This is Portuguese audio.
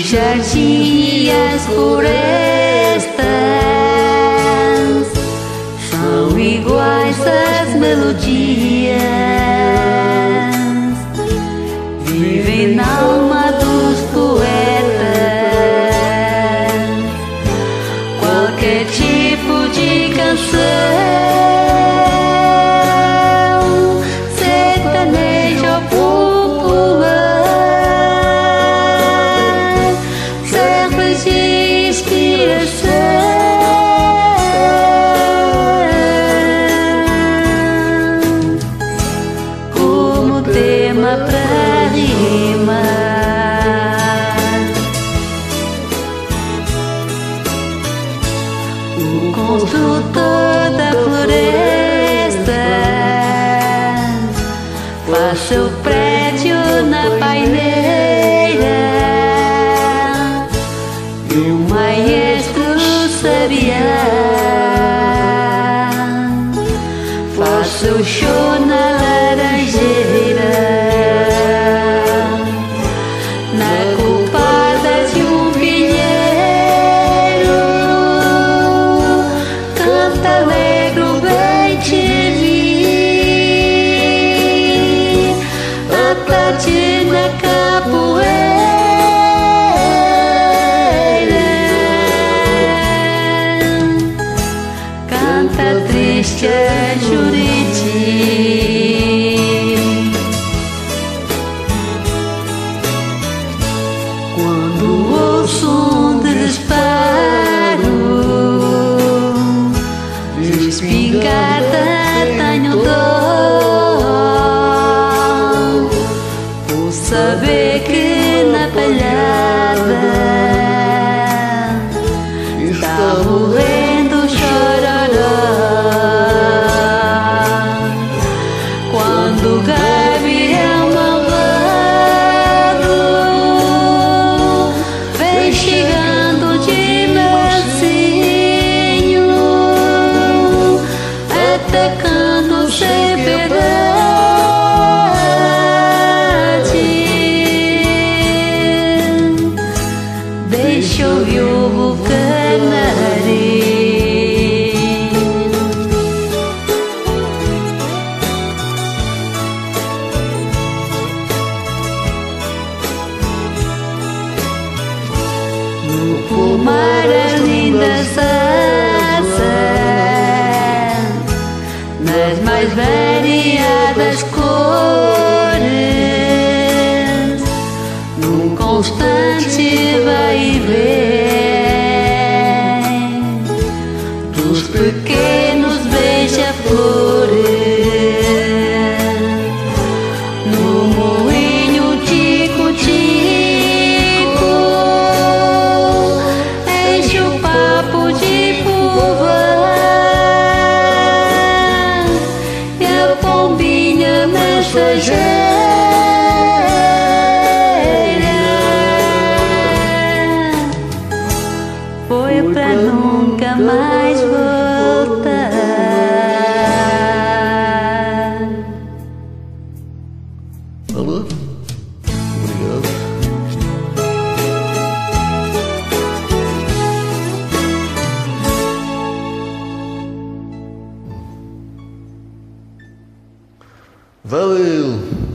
jardim e as florestas são iguais às melodias, vivem na alma dos poetas. Qualquer tipo de canção, sertanejo ou popular, serve de inspiração, como tema pra rimar. O construtor da floresta faz seu prédio na paineira, e o maestro sabiá faz seu show na laranjeira, na copada de um pinheiro. Canta alegre o bem te vi, a tarde na capoeira. Canta triste a Juriti, quando ouço um disparo de espingarda, tenho dor por saber que na palhada está morrendo o chororó. Quando o gavião malvado vem chegando de mansinho, atacando sem piedade, deixa ouvir o canarim. No pomar as lindas asas, nas mais variadas cores, num constante vai e vem dos pequenos beija-flores. No moinho tico-tico enche o papo de pulvar, e a pombinha mensageira foi pra nunca mais voltar. Alô? Obrigado. Valeu!